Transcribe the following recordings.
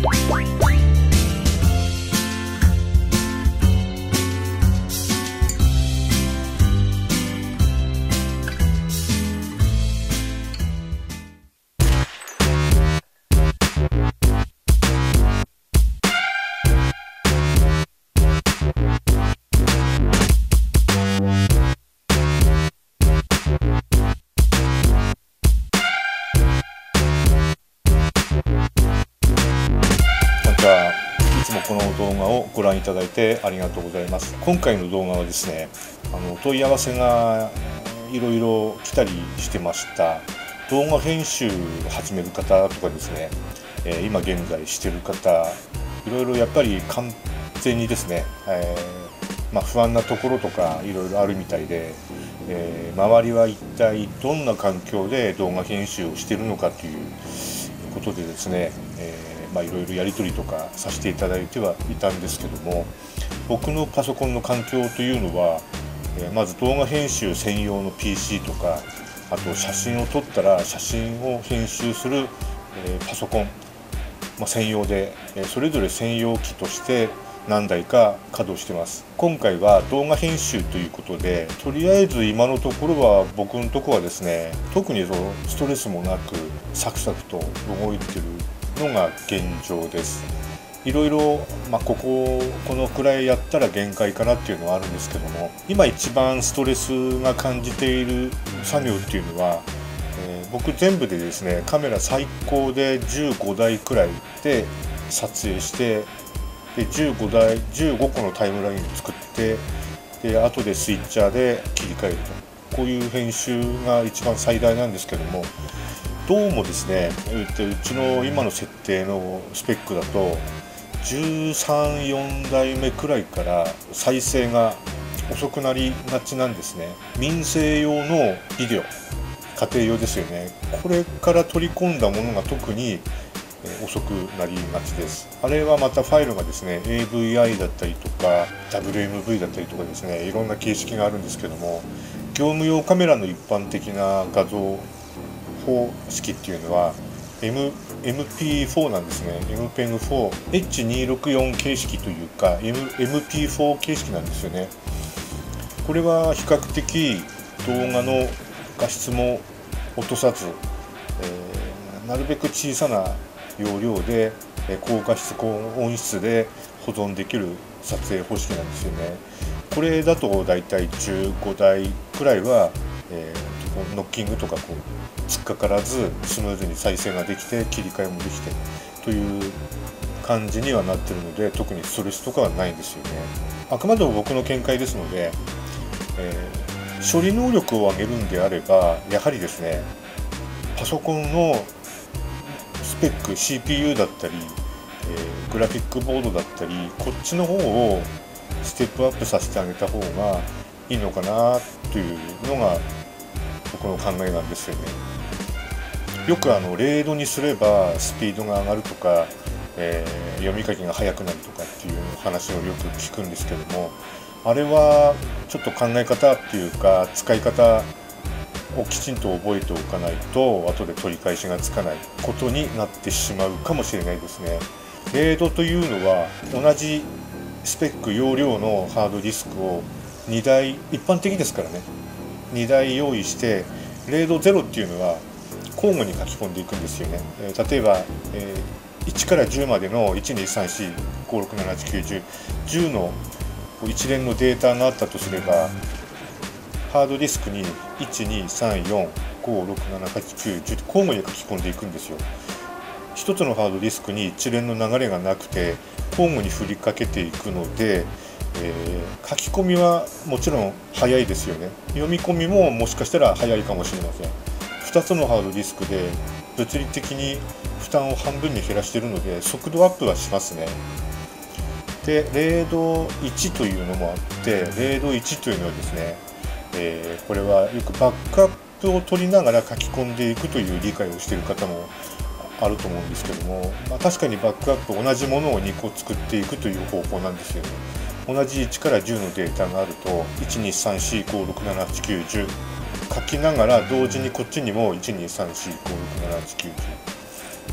いつもこの動画をご覧いただいてありがとうございます。今回の動画はですね、お問い合わせがいろいろ来たりしてました。動画編集を始める方とかですね、今現在してる方、いろいろやっぱり完全にですね、不安なところとかいろいろあるみたいで、周りは一体どんな環境で動画編集をしているのかということでですね、いろいろやり取りとかさせていただいてはいたんですけども、僕のパソコンの環境というのは、まず動画編集専用の PC とか、あと写真を撮ったら写真を編集する、パソコン、専用で、それぞれ専用機として何台か稼働してます。今回は動画編集ということで、とりあえず今のところは僕のところはですね、特にストレスもなくサクサクと動いてるのが現状です。いろいろ、このくらいやったら限界かなっていうのはあるんですけども、今一番ストレスが感じている作業っていうのは、僕全部でですね、カメラ最高で15台くらいで撮影して、で15個のタイムラインを作って、で後でスイッチャーで切り替えると、こういう編集が一番最大なんですけども、どうもですね、うちの今の設定のスペックだと13、4台目くらいから再生が遅くなりがちなんですね。民生用のビデオ、家庭用ですよね。これから取り込んだものが特に遅くなりがちです。あれはまたファイルがですね AVI だったりとか WMV だったりとかですね、いろんな形式があるんですけども、業務用カメラの一般的な画像方式っていうのは MP4 なんですね。 MPEG4 H264 形式というか MP4 形式なんですよね。これは比較的動画の画質も落とさず、なるべく小さな容量で高画質高音質で保存できる撮影方式なんですよね。これだとだいたい15台くらいは、ノッキングとか突っかからずスムーズに再生ができて切り替えもできてという感じにはなってるので、特にストレスとかはないんですよね。あくまでも僕の見解ですので、処理能力を上げるんであればやはりですね、パソコンのスペック CPU だったり、グラフィックボードだったり、こっちの方をステップアップさせてあげた方がいいのかなというのが僕の考えなんですよね。よく0度にすればスピードが上がるとか、読み書きが速くなるとかっていう話をよく聞くんですけども、あれはちょっと考え方っていうか使い方をきちんと覚えておかないと後で取り返しがつかないことになってしまうかもしれないですね。0度というのは同じスペック容量のハードディスクを2台、一般的ですからね、2台用意して、0度0っていうのは交互に書き込んでいくんですよね。例えば、1から10までの12345678910の一連のデータがあったとすれば、ハードディスクに12345678910交互に書き込んでいくんですよ。一つのハードディスクに一連の流れがなくて交互に振りかけていくので、書き込みはもちろん早いですよね。読み込みももしかしたら早いかもしれません。2つのハードディスクで物理的に負担を半分に減らしているので速度アップはしますね。で0度1というのもあって、0度1というのはですね、これはよくバックアップを取りながら書き込んでいくという理解をしている方もあると思うんですけども、確かにバックアップ同じものを2個作っていくという方法なんですよね。同じ1から10のデータがあると12345678910書きながら同時にこっちにも12345678910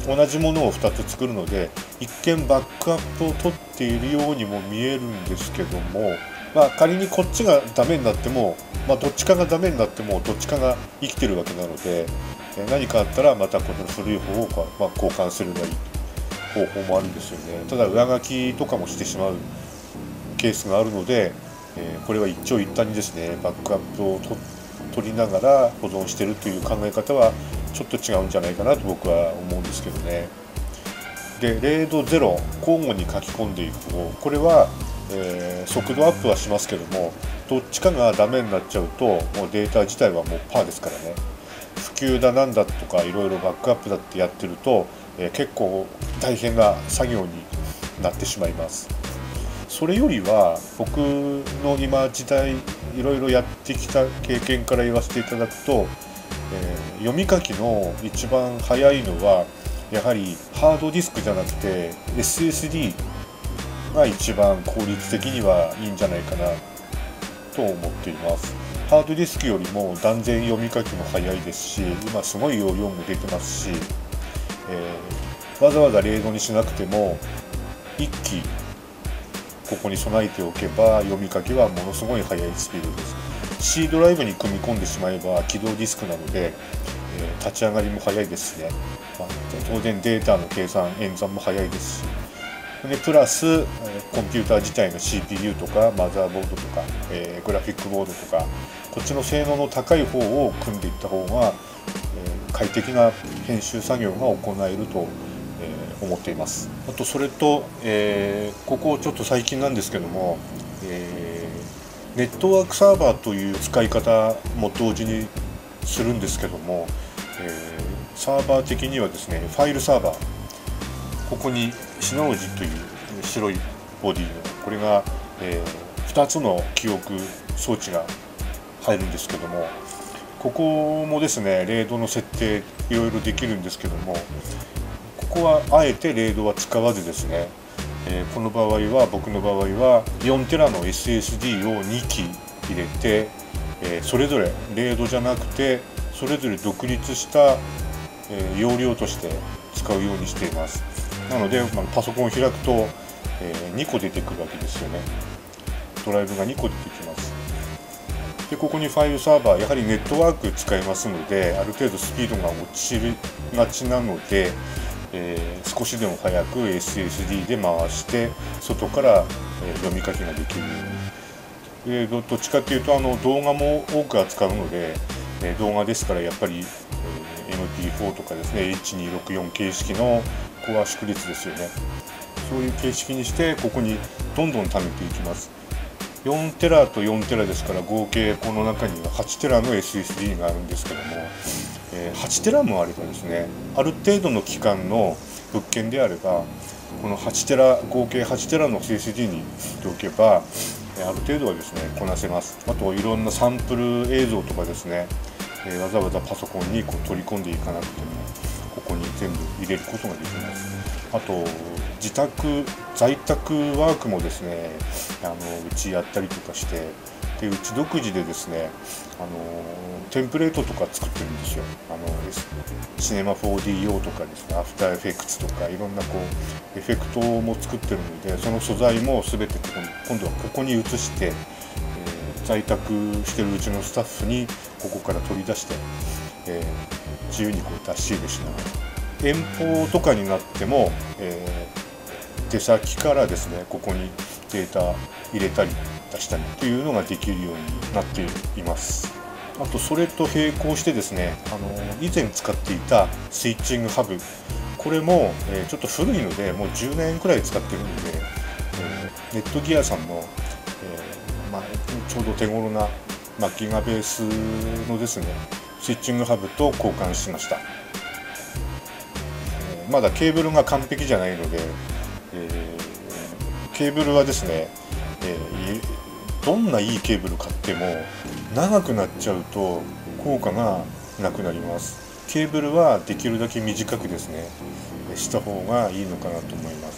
同じものを2つ作るので、一見バックアップを取っているようにも見えるんですけども、仮にこっちがダメになっても、どっちかがダメになってもどっちかが生きてるわけなので、何かあったらまたこの古い方を交換すればいい方法もあるんですよね。ただ上書きとかもしてしまうケースがあるので、これは一長一短にですね、バックアップを取りながら保存しているという考え方はちょっと違うんじゃないかなと僕は思うんですけどね。で、0度0交互に書き込んでいく方、これは、速度アップはしますけども、どっちかがダメになっちゃうともうデータ自体はもうパーですからね。普及だなんだとかいろいろバックアップだってやってると、結構大変な作業になってしまいます。それよりは僕の今時代いろいろやってきた経験から言わせていただくと、読み書きの一番早いのはやはりハードディスクじゃなくて SSD が一番効率的にはいいんじゃないかなと思っています。ハードディスクよりも断然読み書きも早いですし、今すごい容量も出てますし、わざわざ0度にしなくても1機ここに備えておけば読み書きはものすごい速いスピードです。C ドライブに組み込んでしまえば起動ディスクなので、立ち上がりも早いですしね、当然データの計算演算も早いですし、でプラスコンピューター自体の CPU とかマザーボードとか、グラフィックボードとかこっちの性能の高い方を組んでいった方が、快適な編集作業が行えると思っています。あとそれと、ここちょっと最近なんですけども、ネットワークサーバーという使い方も同時にするんですけども、サーバー的にはですね、ファイルサーバー、ここにシナオジという白いボディのこれが、2つの記憶装置が入るんですけども、ここもですね0度の設定いろいろできるんですけども、ここはあえて0度は使わずですね、この場合は僕の場合は4テラの SSD を2機入れて、それぞれ0度じゃなくてそれぞれ独立した、容量として使うようにしています。なので、パソコンを開くと、2個出てくるわけですよね。ドライブが2個出てきます。でここにファイルサーバー、やはりネットワーク使いますのである程度スピードが落ちがちなので、少しでも早く SSD で回して外から、読み書きができるように、どっちかというと動画も多く扱うので、動画ですからやっぱり、MP4 とかですね H264 形式のコア縮率ですよね。そういう形式にしてここにどんどん貯めていきます。4テラと4テラですから合計この中には8テラの SSD があるんですけども、8テラもあればですね、ある程度の期間の物件であればこの8テラ合計8テラの SSD にしておけばある程度はですねこなせます。あといろんなサンプル映像とかですね、わざわざパソコンに取り込んでいかなくてもここに全部入れることができます。あと在宅ワークもですねうちやったりとかして、でうち独自でですねテンプレートとか作ってるんですよ。シネマ 4D 用とかですね、アフターエフェクツとかいろんなエフェクトも作ってるので、その素材も全て今度はここに移して、在宅してるうちのスタッフにここから取り出して、自由に出し入れしながら遠方とかになっても、出先からですねここにデータ入れたり出したりというのができるようになっています。あとそれと並行してですね以前使っていたスイッチングハブ、これも、ちょっと古いのでもう10年くらい使ってるので、ネットギアさんの、ちょうど手頃なギガベースのですねスイッチングハブと交換しました。まだケーブルが完璧じゃないので、ケーブルはですね、どんないいケーブル買っても長くなっちゃうと効果がなくなります。ケーブルはできるだけ短くですねした方がいいのかなと思います。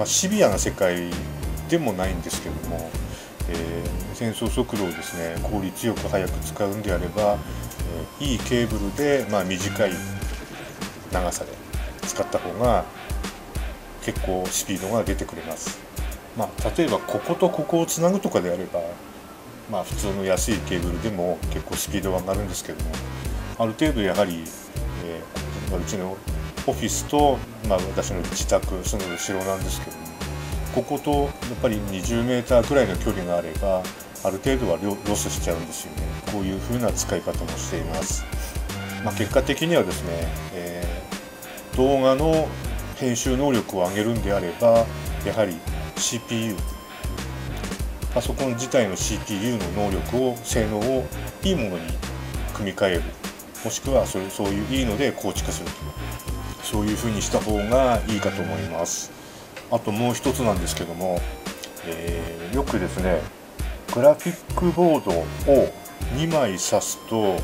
シビアな世界でもないんですけども、転送速度をですね効率よく早く使うんであれば、いいケーブルで、短い長さで使った方が結構スピードが出てくれます。例えばこことここをつなぐとかであれば、普通の安いケーブルでも結構スピードが上がるんですけども、ある程度やはり、うちのオフィスと、私の自宅その後ろなんですけども、こことやっぱり20メーターくらいの距離があればある程度はロスしちゃうんですよね。こういう風な使い方もしています。結果的にはですね、動画の編集能力を上げるんであればやはり CPU、 パソコン自体の CPU の能力を性能をいいものに組み替える、もしくはそういういいので構築する、そういう風にした方がいいかと思います。あともう一つなんですけども、よくですねグラフィックボードを2枚挿すと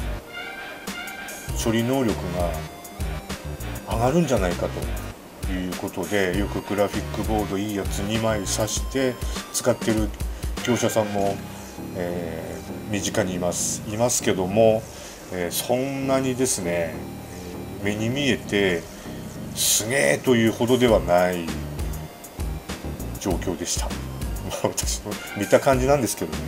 処理能力が上がるんじゃないかということで、よくグラフィックボードいいやつ2枚挿して使ってる業者さんも、身近にいますけども、そんなにですね目に見えてすげえというほどではない状況でした。私の見た感じなんですけどね、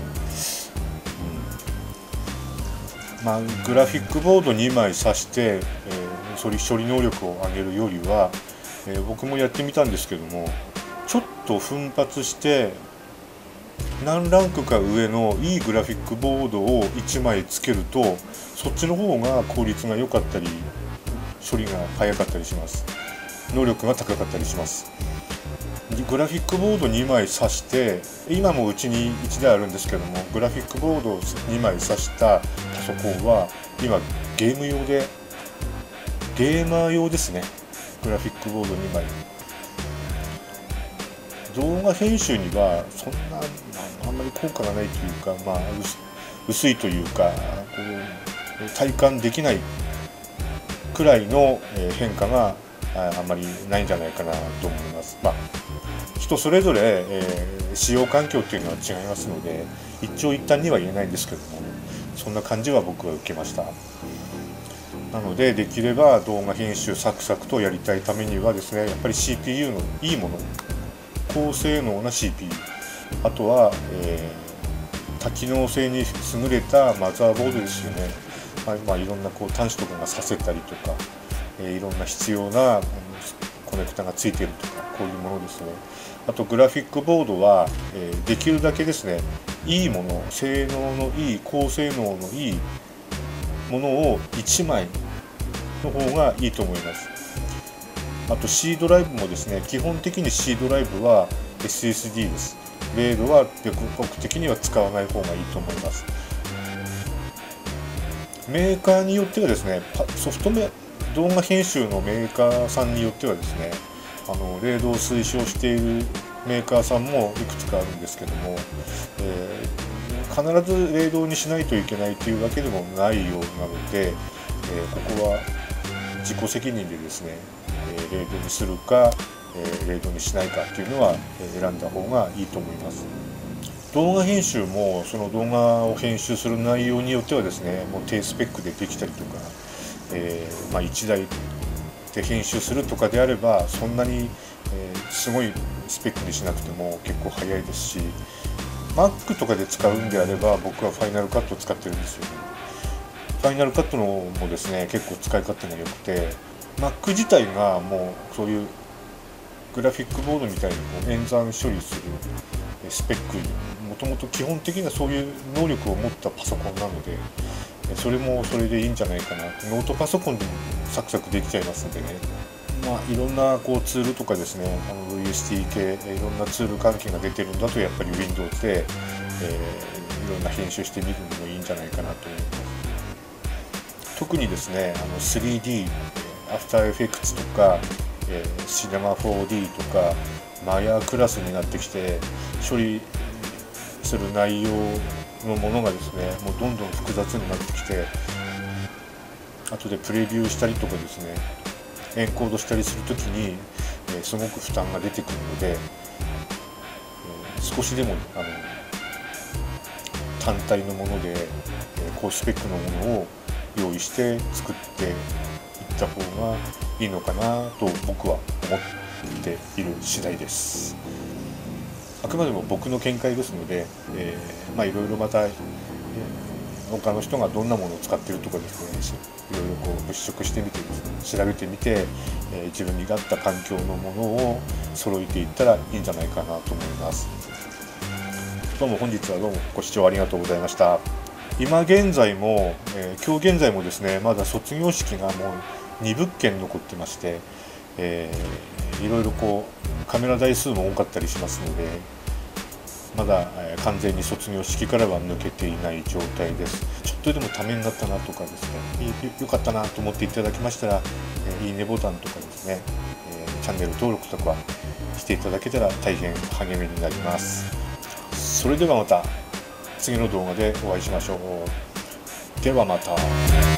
グラフィックボード2枚挿して、処理能力を上げるよりは、僕もやってみたんですけども、ちょっと奮発して何ランクか上のいいグラフィックボードを1枚つけるとそっちの方が効率が良かったり処理が早かったりします。能力が高かったりします。グラフィックボード2枚挿して、今もうちに1台あるんですけども、グラフィックボードを2枚挿したパソコンは今ゲーマー用ですね。グラフィックボード2枚、動画編集にはそんなあんまり効果がないというか、薄いというか体感できないくらいの変化があんまりないんじゃないかなと思います。人それぞれ、使用環境っていうのは違いますので一長一短には言えないんですけども、そんな感じは僕は受けました。なのでできれば動画編集サクサクとやりたいためにはですね、やっぱり CPU のいいもの、高性能な CPU、 あとは、多機能性に優れたマザーボードですよね。いろんな端子とかがさせたりとか、いろんな必要なコネクタがついているとか、こういうものですね。あとグラフィックボードは、できるだけですねいいもの、性能のいい、高性能のいいものを1枚の方がいいと思います。あと C ドライブもですね、基本的に C ドライブは SSD です。レードは僕的には使わない方がいいと思います。メーカーによってはですね、動画編集のメーカーさんによってはですね、レードを推奨しているメーカーさんもいくつかあるんですけども、必ずレードにしないといけないというわけでもないようなので、ここは自己責任でですね、レードにするか、レードにしないかというのは選んだ方がいいと思います。動画編集もその動画を編集する内容によってはですね、もう低スペックでできたりとか、1台で編集するとかであればそんなに、すごいスペックにしなくても結構早いですし、 Mac とかで使うんであれば僕はファイナルカットを使ってるんですよね。ファイナルカットのもですね結構使い勝手が良くて、 Mac 自体がもうそういうグラフィックボードみたいに演算処理するスペックにもともと基本的にはそういう能力を持ったパソコンなので、それもそれでいいんじゃないかな。ノートパソコンでもサクサクできちゃいますんでね。いろんなツールとかですね、VST 系いろんなツール関係が出てるんだとやっぱり Windows で、いろんな編集してみるのもいいんじゃないかなと思います。特にですね3D、アフターエフェクツとか、シネマ 4D とかマヤークラスになってきて処理する内容のものがですねもうどんどん複雑になってきて、後でプレビューしたりとかですねエンコードしたりするときに、すごく負担が出てくるので、少しでも単体のもので、高スペックのものを用意して作っていった方がいいのかなと僕は思っている次第です。あくまでも僕の見解ですので、いろいろまた、他の人がどんなものを使っているとかですね、いろいろこう物色してみてですね、調べてみて、自分に合った環境のものを揃えていったらいいんじゃないかなと思います。どうも本日はどうもご視聴ありがとうございました。今現在も、今日現在もですね、まだ卒業式がもう2物件残ってまして、いろいろこうカメラ台数も多かったりしますので、まだ、完全に卒業式からは抜けていない状態です。ちょっとでもためになったなとかですね、よかったなと思っていただきましたら、いいねボタンとかですね、チャンネル登録とかしていただけたら大変励みになります。それではまた次の動画でお会いしましょう。ではまた。